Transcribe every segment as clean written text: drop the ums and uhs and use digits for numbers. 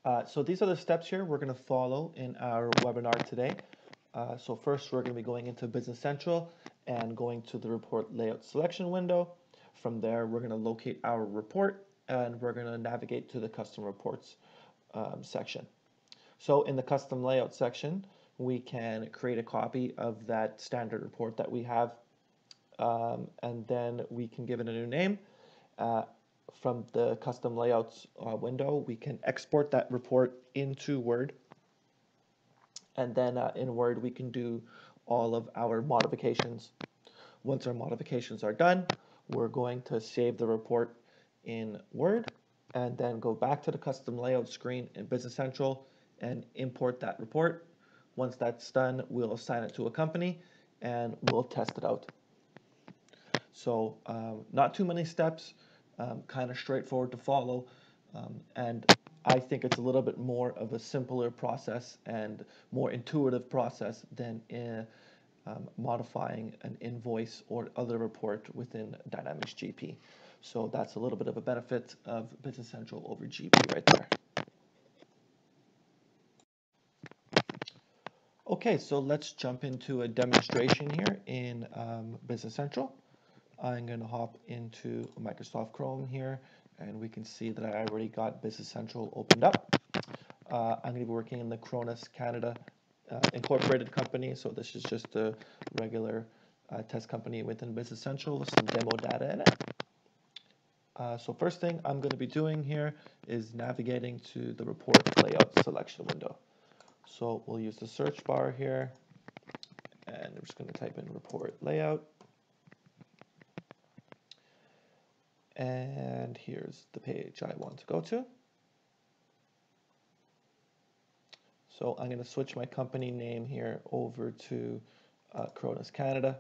So these are the steps here we're going to follow in our webinar today. So first we're going to be going into Business Central and going to the report layout selection window. From there we're going to locate our report and we're going to navigate to the custom reports section. So in the custom layout section we can create a copy of that standard report that we have, and then we can give it a new name. From the custom layouts window, we can export that report into Word. And then in Word, we can do all of our modifications. Once our modifications are done, we're going to save the report in Word and then go back to the custom layout screen in Business Central and import that report. Once that's done, we'll assign it to a company and we'll test it out. So not too many steps, kind of straightforward to follow, and I think it's a little bit more of a simpler process and more intuitive process than modifying an invoice or other report within Dynamics GP. So that's a little bit of a benefit of Business Central over GP right there. Okay, so let's jump into a demonstration here in Business Central. I'm going to hop into Microsoft Chrome here, and we can see that I already got Business Central opened up. I'm going to be working in the Cronus Canada Incorporated company, so this is just a regular test company within Business Central with some demo data in it. So first thing I'm going to be doing here is navigating to the report layout selection window. So we'll use the search bar here, and I'm just going to type in report layout. And here's the page I want to go to. So I'm going to switch my company name here over to Cronus Canada.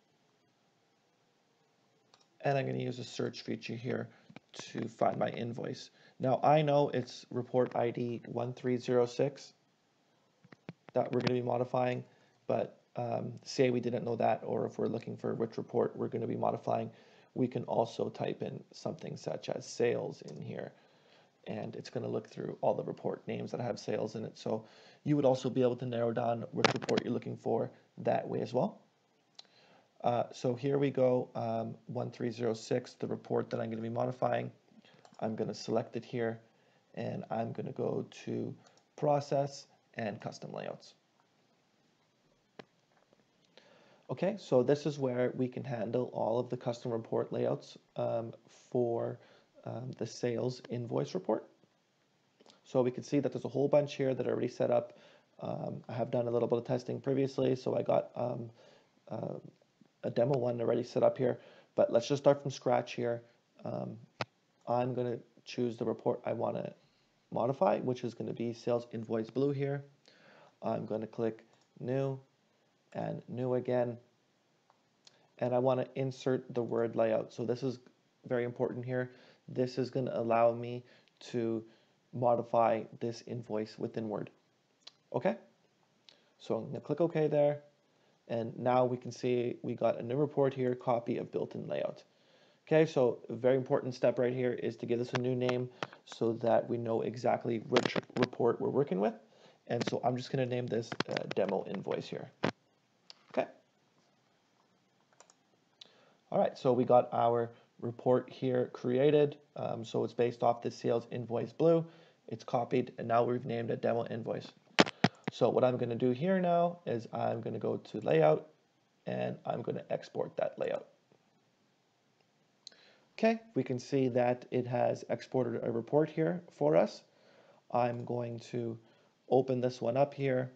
And I'm going to use the search feature here to find my invoice. Now I know it's report ID 1306 that we're going to be modifying, but say we didn't know that, or if we're looking for which report we're going to be modifying, we can also type in something such as sales in here, and it's going to look through all the report names that have sales in it. So you would also be able to narrow down which report you're looking for that way as well. So here we go, 1306, the report that I'm going to be modifying. I'm going to select it here, and I'm going to go to Process and Custom Layouts. Okay, so this is where we can handle all of the custom report layouts for the sales invoice report. So we can see that there's a whole bunch here that are already set up. I have done a little bit of testing previously, so I got a demo one already set up here. But let's just start from scratch here. I'm going to choose the report I want to modify, which is going to be Sales Invoice Blue here. I'm going to click New and New again, and I want to insert the word layout. So this is very important here. This is going to allow me to modify this invoice within Word. Okay, so I'm going to click OK there, and now we can see we got a new report here, copy of built-in layout. Okay, so a very important step right here is to give this a new name so that we know exactly which report we're working with. And so I'm just going to name this demo invoice here. Okay. All right, so we got our report here created. So it's based off the Sales Invoice Blue. It's copied, and now we've named it demo invoice. So what I'm going to do here now is I'm going to go to layout, and I'm going to export that layout. Okay, we can see that it has exported a report here for us. I'm going to open this one up here.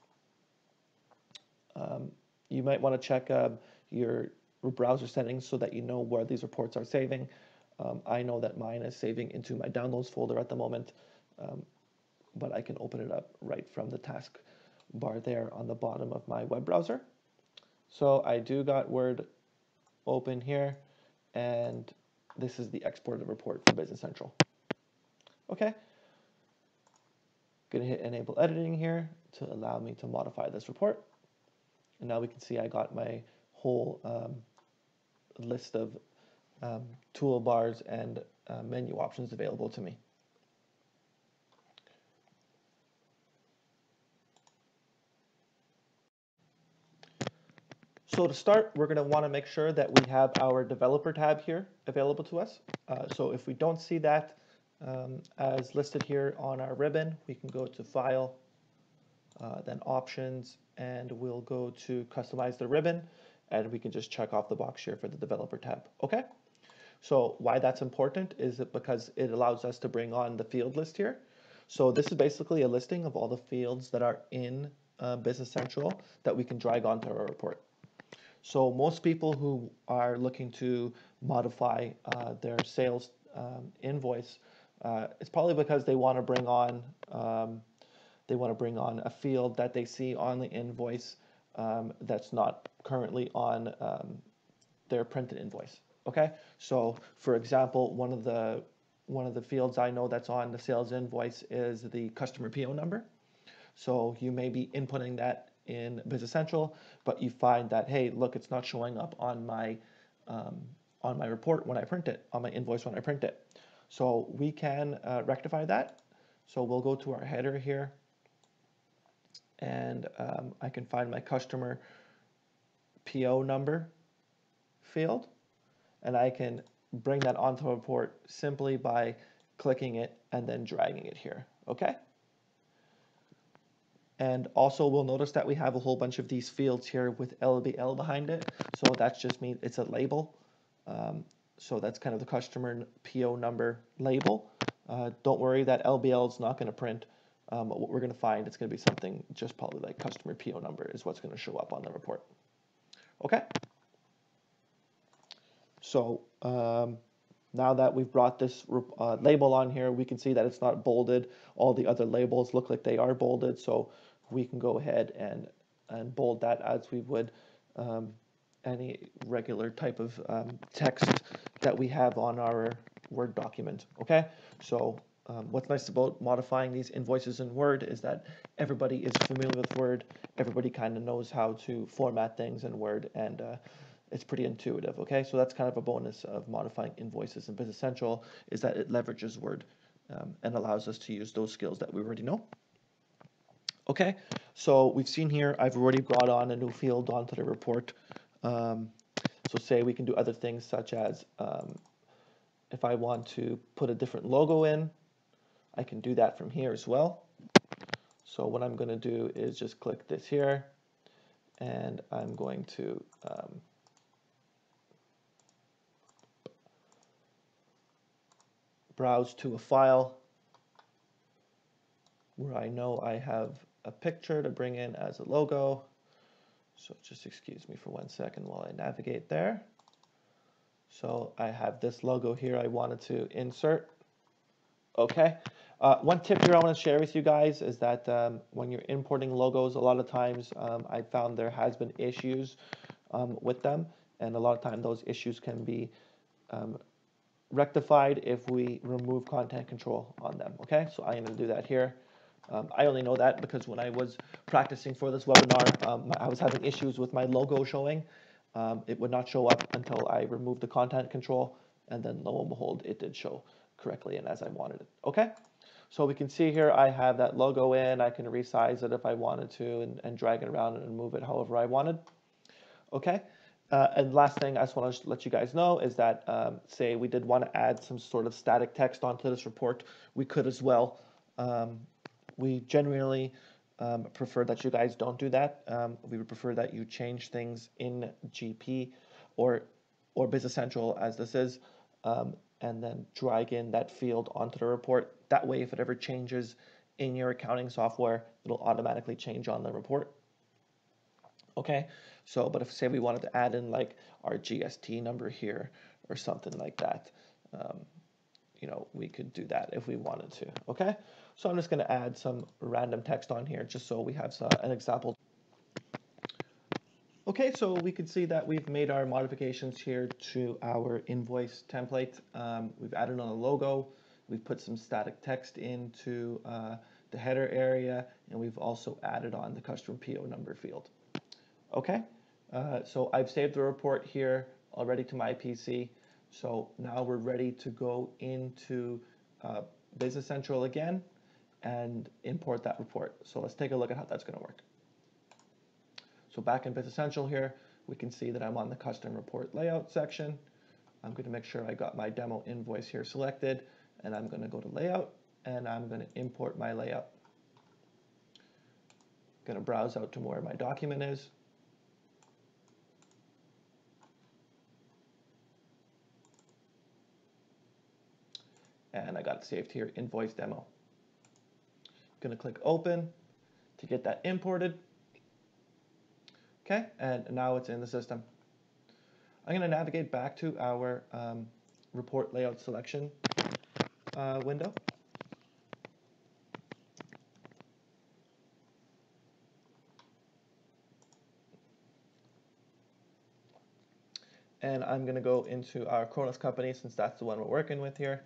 You might want to check your browser settings so that you know where these reports are saving. I know that mine is saving into my downloads folder at the moment, but I can open it up right from the task bar there on the bottom of my web browser. So I do got Word open here, and this is the exported report from Business Central. Okay, gonna hit enable editing here to allow me to modify this report. And now we can see I got my whole list of toolbars and menu options available to me. So to start, we're going to want to make sure that we have our developer tab here available to us. So if we don't see that as listed here on our ribbon, we can go to File, then Options, and we'll go to Customize the ribbon, and we can just check off the box here for the developer tab. Okay? So why that's important is it because it allows us to bring on the field list here. So this is basically a listing of all the fields that are in Business Central that we can drag onto our report. So most people who are looking to modify their sales invoice, it's probably because they want to bring on a field that they see on the invoice that's not currently on their printed invoice. Okay, so for example, one of the fields I know that's on the sales invoice is the customer PO number. So you may be inputting that in Business Central, but you find that, hey, look, it's not showing up on my report when I print it, on my invoice when I print it. So we can rectify that. So we'll go to our header here, and I can find my customer PO number field, and I can bring that onto a report simply by clicking it and then dragging it here. Okay? And also we'll notice that we have a whole bunch of these fields here with LBL behind it. So that's just means it's a label. So that's kind of the customer PO number label. Don't worry, that LBL is not going to print. What we're going to find, it's going to be something just probably like customer PO number is what's going to show up on the report. Okay? So now that we've brought this label on here, we can see that it's not bolded. All the other labels look like they are bolded, so we can go ahead and bold that as we would any regular type of text that we have on our Word document. Okay, so what's nice about modifying these invoices in Word is that everybody is familiar with Word. Everybody kind of knows how to format things in Word, and it's pretty intuitive. Okay, so that's kind of a bonus of modifying invoices in Business Central, is that it leverages Word and allows us to use those skills that we already know. Okay, so we've seen here I've already brought on a new field onto the report. So say we can do other things such as if I want to put a different logo in, I can do that from here as well. So what I'm going to do is just click this here, and I'm going to browse to a file where I know I have a picture to bring in as a logo. So just excuse me for 1 second while I navigate there. So I have this logo here I wanted to insert. Okay. One tip here I want to share with you guys is that when you're importing logos, a lot of times I found there has been issues with them, and a lot of time those issues can be rectified if we remove content control on them. Okay, so I'm going to do that here. I only know that because when I was practicing for this webinar, I was having issues with my logo showing. It would not show up until I removed the content control, and then lo and behold, it did show correctly and as I wanted it. Okay, so we can see here I have that logo in. I can resize it if I wanted to and drag it around and move it however I wanted. Okay, and last thing I just want to let you guys know is that say we did want to add some sort of static text onto this report, we could as well. We generally prefer that you guys don't do that. We would prefer that you change things in GP or Business Central as this is, and then drag in that field onto the report. That way, if it ever changes in your accounting software, it'll automatically change on the report. Okay, so but if say we wanted to add in like our GST number here or something like that, you know, we could do that if we wanted to. Okay, so I'm just going to add some random text on here just so we have an example. Okay, so we can see that we've made our modifications here to our invoice template. We've added on a logo, we've put some static text into the header area, and we've also added on the customer PO number field. Okay, so I've saved the report here already to my PC. So now we're ready to go into Business Central again and import that report. So let's take a look at how that's going to work. So back in Business Central here, we can see that I'm on the custom report layout section. I'm going to make sure I got my demo invoice here selected, and I'm going to go to layout, and I'm going to import my layout. I'm going to browse out to where my document is. And I got it saved here, invoice demo. I'm going to click open to get that imported. Okay, and now it's in the system. I'm going to navigate back to our report layout selection window. And I'm going to go into our Kronos company since that's the one we're working with here.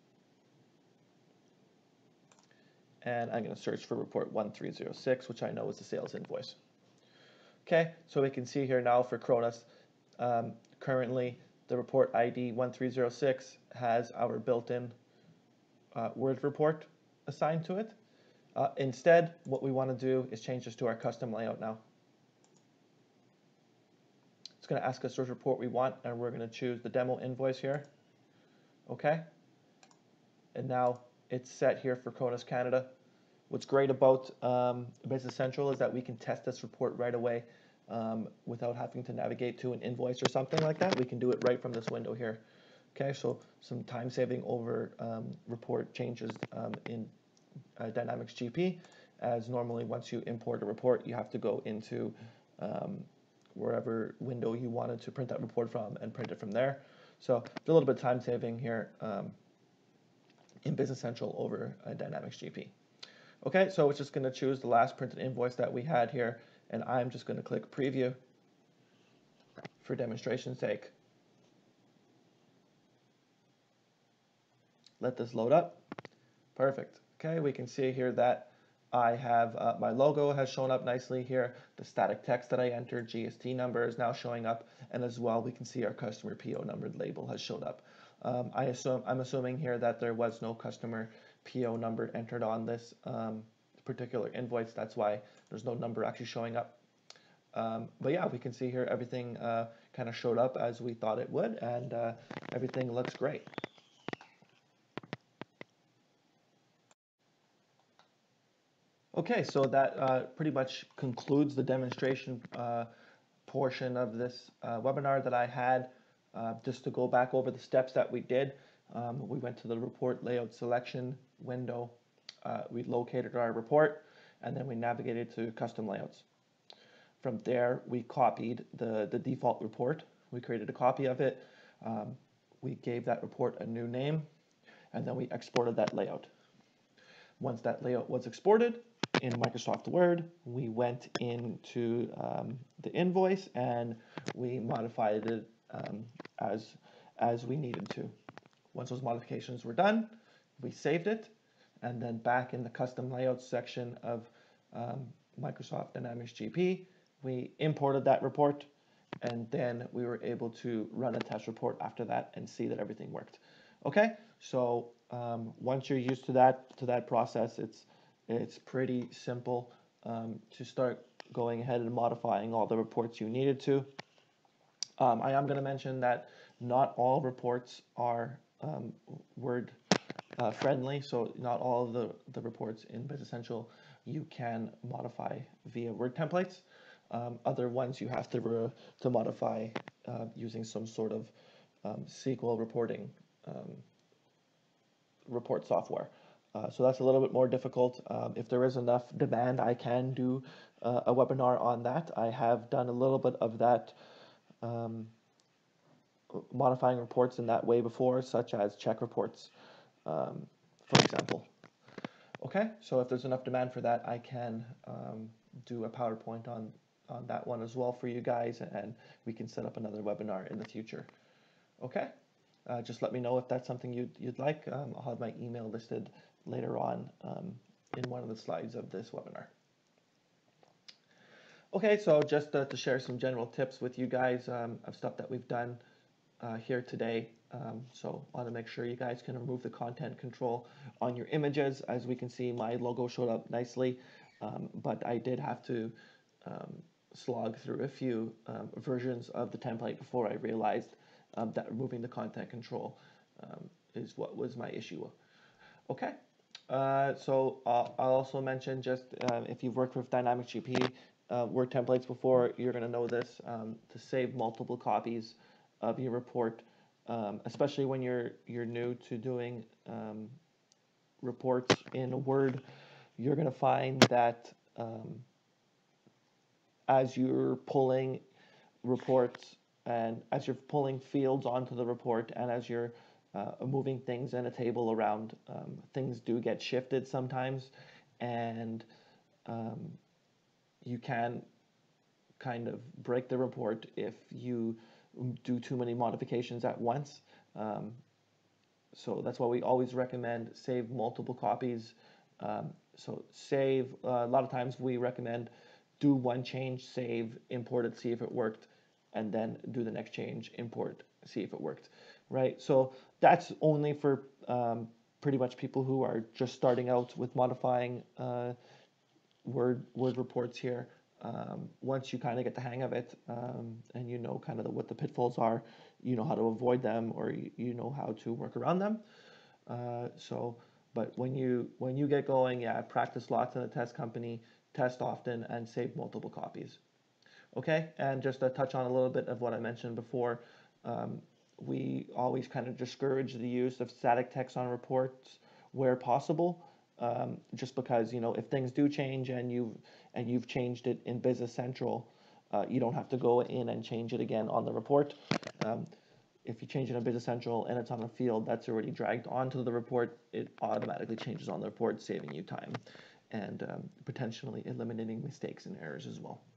And I'm going to search for report 1306, which I know is the sales invoice. Okay, so we can see here now for Kronos, currently the report ID 1306 has our built-in Word report assigned to it. Instead, what we want to do is change this to our custom layout now. It's going to ask us which report we want, and we're going to choose the demo invoice here. Okay, and now it's set here for Kronos Canada. What's great about Business Central is that we can test this report right away without having to navigate to an invoice or something like that. We can do it right from this window here. Okay, so some time saving over report changes in Dynamics GP, as normally once you import a report, you have to go into wherever window you wanted to print that report from and print it from there. So a little bit of time saving here in Business Central over Dynamics GP. Okay, so it's just going to choose the last printed invoice that we had here, and I'm just going to click preview for demonstration's sake. Let this load up. Perfect. Okay, we can see here that I have my logo has shown up nicely here. The static text that I entered, GST number, is now showing up, and as well we can see our customer PO numbered label has showed up. I'm assuming here that there was no customer PO number entered on this particular invoice. That's why there's no number actually showing up. But yeah, we can see here everything kind of showed up as we thought it would, and everything looks great. Okay, so that pretty much concludes the demonstration portion of this webinar that I had. Just to go back over the steps that we did, we went to the report layout selection window, we located our report, and then we navigated to custom layouts. From there, we copied the default report. We created a copy of it. We gave that report a new name, and then we exported that layout. Once that layout was exported in Microsoft Word, we went into the invoice and we modified it as we needed to. Once those modifications were done, we saved it, and then back in the custom layouts section of Microsoft Dynamics GP, we imported that report, and then we were able to run a test report after that and see that everything worked. Okay, so once you're used to that process, it's pretty simple to start going ahead and modifying all the reports you needed to. I am going to mention that not all reports are Word friendly, so not all of the reports in Business Central you can modify via Word templates. Other ones you have to modify using some sort of SQL reporting report software. So that's a little bit more difficult. If there is enough demand, I can do a webinar on that. I have done a little bit of that modifying reports in that way before, such as check reports, for example. Okay, so if there's enough demand for that, I can do a PowerPoint on that one as well for you guys, and we can set up another webinar in the future. Okay, just let me know if that's something you'd like. I'll have my email listed later on in one of the slides of this webinar. Okay, so just to share some general tips with you guys of stuff that we've done here today. So I want to make sure you guys can remove the content control on your images. As we can see, my logo showed up nicely, but I did have to slog through a few versions of the template before I realized that removing the content control is what was my issue. Okay. So I'll also mention just if you've worked with Dynamic GP Word templates before, you're going to know this, to save multiple copies of your report, especially when you're new to doing reports in Word. You're going to find that as you're pulling reports and as you're pulling fields onto the report and as you're moving things in a table around, things do get shifted sometimes, and you can kind of break the report if you do too many modifications at once. So that's why we always recommend save multiple copies. So save, a lot of times we recommend do one change, save, import it, see if it worked, and then do the next change, import, see if it worked, right? So that's only for pretty much people who are just starting out with modifying Word reports here. Once you kind of get the hang of it, and you know kind of what the pitfalls are, you know how to avoid them, or you know how to work around them. But when you get going, yeah, practice lots in a test company, test often, and save multiple copies. Okay, and just to touch on a little bit of what I mentioned before, we always kind of discourage the use of static text on reports where possible, just because if things do change and you've changed it in Business Central, you don't have to go in and change it again on the report. If you change it in Business Central and it's on a field that's already dragged onto the report, it automatically changes on the report, saving you time and potentially eliminating mistakes and errors as well.